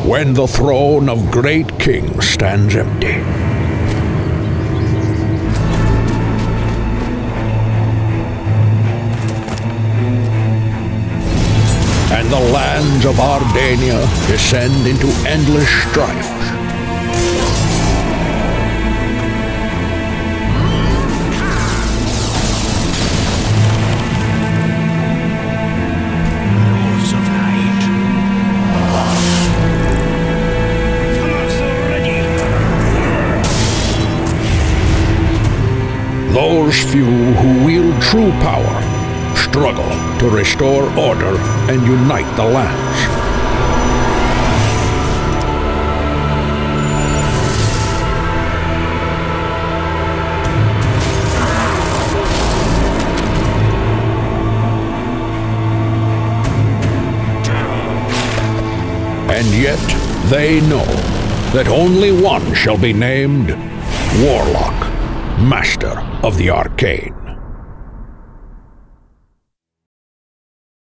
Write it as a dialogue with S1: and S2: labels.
S1: when the throne of great kings stands empty. And the lands of Ardania descend into endless strife.
S2: Lords of Night.
S1: Those few who wield true power struggle to restore order and unite the lands. And yet they know that only one shall be named Warlock, Master of the Arcane.